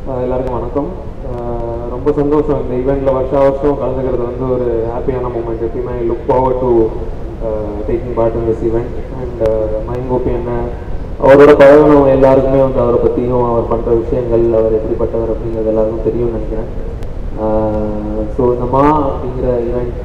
எல்லாருக்கும் வணக்கம். ரொம்ப சந்தோஷம் இந்த ஈவெண்ட்டில் வருஷம் கலந்துக்கிறது வந்து ஒரு ஹாப்பியான மூமெண்ட். எப்பயுமே I look forward to taking part in this event. And மைங்கோப்பி என்ன அவரோட பழகணும் எல்லாருக்குமே வந்து அவரை பற்றியும் அவர் பண்ணுற விஷயங்கள் அவர் எப்படிப்பட்டவர் அப்படிங்கிறது எல்லாருக்கும் தெரியும்னு நினைக்கிறேன். ஸோ இந்த மா அப்படிங்கிற ஈவெண்ட்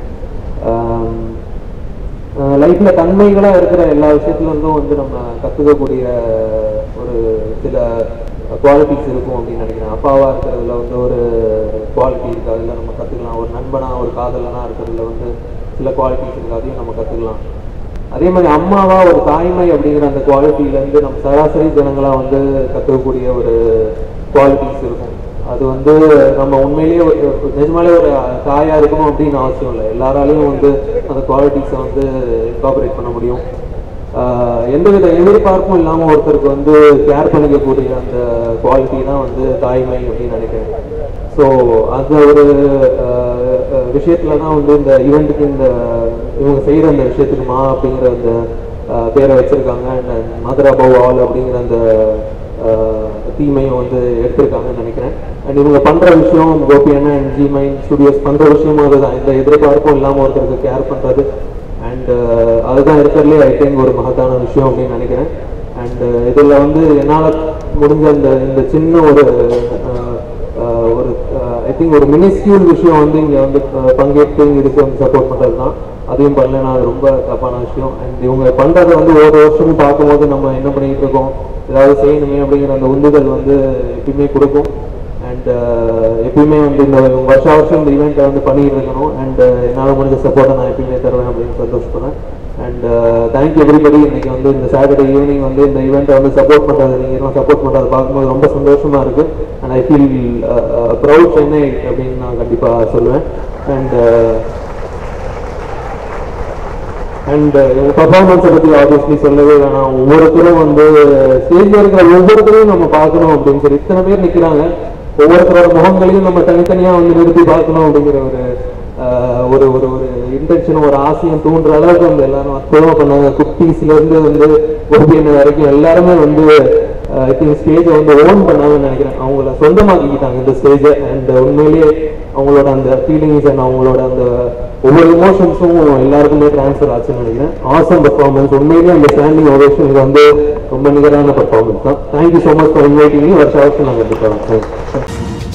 லைஃப்பில் தன்மைகளாக இருக்கிற எல்லா விஷயத்துலேருந்தும் வந்து நம்ம கற்றுக்கக்கூடிய ஒரு சில குவாலிட்டிஸ் இருக்கும் அப்படின்னு நினைக்கிறேன். அப்பாவாக இருக்கிறதுல வந்து ஒரு குவாலிட்டி இருக்குது, அதில் நம்ம கற்றுக்கலாம். ஒரு நண்பனாக ஒரு காதலனாக இருக்கிறதுல வந்து சில குவாலிட்டிஸ் இருக்குது, அதையும் நம்ம கற்றுக்கலாம். அதே மாதிரி அம்மாவாக ஒரு தாய்மை அப்படிங்கிற அந்த குவாலிட்டியிலேருந்து நம்ம சராசரி ஜனங்களாக வந்து கற்றுக்கக்கூடிய ஒரு குவாலிட்டிஸ் இருக்கும். அது வந்து நம்ம உண்மையிலேயே நிஜமாலே ஒரு தாயாக இருக்கணும் அப்படின்னு அவசியம் இல்லை. எல்லாராலையும் வந்து அந்த குவாலிட்டிஸை வந்து இன்கார்பரேட் பண்ண முடியும். எந்தவித எதிர்பார்ப்பும் இல்லாமல் ஒருத்தருக்கு வந்து கேர் பண்ணிக்கக்கூடிய அந்த குவாலிட்டி தான் வந்து தாய்மை அப்படின்னு நினைக்கிறேன். ஸோ அந்த ஒரு விஷயத்தில் தான் வந்து இந்த ஈவெண்ட்டுக்கு இவங்க செய்கிற அந்த விஷயத்துக்கு மா அப்படிங்கிற அந்த பேரை வச்சுருக்காங்க. அண்ட் மதர் அபவ் ஆல் அப்படிங்கிற அந்த தீமையும் வந்து எடுத்திருக்காங்கன்னு நினைக்கிறேன். அண்ட் இவங்க பண்ணுற விஷயம் கோபி அண்ணா அண்ட் ஜி மைண்ட் ஸ்டுடியோஸ் பண்ணுற விஷயமும் அதுதான். இந்த எதிர்பார்ப்பும் இல்லாமல் ஒருத்தருக்கு கேர் பண்ணுறது. அண்ட் அதுதான் இருக்கிறதுலே ஐ திங்க் ஒரு மகத்தான விஷயம் அப்படின்னு நினைக்கிறேன். அண்ட் இதில் வந்து என்னால் முடிஞ்ச இந்த சின்ன ஒரு ஐ திங்க் ஒரு மினிஸ்கியூல் விஷயம் வந்து இங்கே வந்து பங்கேற்று இதுக்கு வந்து சப்போர்ட் பண்ணுறது தான். அதையும் பண்ணலைன்னா அது ரொம்ப தப்பான விஷயம். அண்ட் இவங்க பண்ணுறதை வந்து ஒவ்வொரு வருஷமும் பார்க்கும்போது நம்ம என்ன பண்ணிகிட்டு இருக்கோம், ஏதாவது செய்யணுமே அப்படிங்கிற அந்த உந்துதல் வந்து எப்பயுமே கொடுக்கும். அண்ட் எப்பயுமே வந்து இந்த வருஷம் இந்த ஈவெண்ட்டை வந்து பண்ணிகிட்டு இருக்கணும். அண்ட் என்னால் முடிஞ்ச சப்போர்ட்டை நான் எப்பயுமே தருவேன் அப்படின்னு சந்தோஷப்படுறேன். And thank you everybody. இன்னைக்கு வந்து இந்த சாட்டர்டே ஈவினிங் வந்து இந்த ஈவெண்ட்டை வந்து சப்போர்ட் பண்ணுறது, நீங்கள் சப்போர்ட் பண்ணுறது பார்க்கும்போது ரொம்ப சந்தோஷமாக இருக்குது. And I feel proud Chennai அப்படின்னு நான் கண்டிப்பாக சொல்லுவேன். அண்ட் எங்கள் பர்ஃபார்மன்ஸை பற்றி ஆப்வியஸ்லி சொல்லவே வேணாம். ஒவ்வொருத்தரும் வந்து ஸ்டேஜில் இருக்கிற ஒவ்வொருத்தரையும் நம்ம பார்க்கணும் அப்படின்னு சொல்லி இத்தனை பேர் நிற்கிறாங்க. ஒவ்வொருத்தரோட முகங்களையும் நம்ம தனித்தனியாக வந்து நிறுத்தி பார்க்கணும் அப்படிங்கிற ஒரு ஒரு ஒரு இன்டென்ஷனும் ஒரு ஆசையும் தூண்டுற அளவுக்கு வந்து எல்லாரும் அற்புதமாக பண்ணாங்க. குட்டீஸ்லேருந்து வந்து ஒபிஎன் வரைக்கும் எல்லாருமே வந்து ஐ திங்க் ஸ்டேஜை வந்து ஓன் பண்ணாங்கன்னு நினைக்கிறேன். அவங்கள சொந்தமாக்கிக்கிட்டாங்க இந்த ஸ்டேஜை. அண்ட் உண்மையிலேயே அவங்களோட அந்த ஃபீலிங்ஸ் அண்ட் அவங்களோட அந்த ஒவ்வொரு இமோஷன்ஸும் எல்லாருக்குமே ட்ரான்ஸ்ஃபர் ஆச்சுன்னு நினைக்கிறேன். Awesome performance. உண்மையிலேயே அந்த ஸ்டாண்டிங் ஓவேஷன் இது வந்து ரொம்ப நிகரான பர்ஃபார்மன்ஸ் தான். Thank you so much for inviting me. வருஷம் நாங்கள் கண்டிப்பாக